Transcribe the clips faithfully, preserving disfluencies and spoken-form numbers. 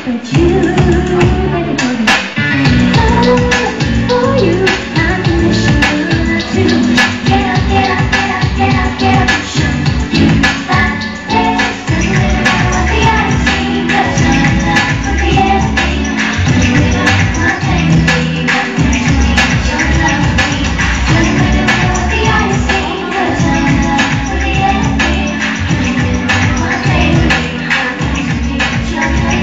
but you, baby, for you, I'm conditional to get up, get up, get up, get up, get up, show you that there's nothing wrong with the other scene, 'cause I'm in love with the ending. You know my thing to be, but next to me, you're lovely. Nothing really wrong with the other scene, 'cause I'm in love with the ending. You know my thing to be, but next to me, you're lovely.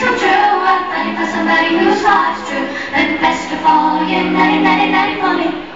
Somebody whose heart's true, and best of all, you're naughty, naughty, naughty for me.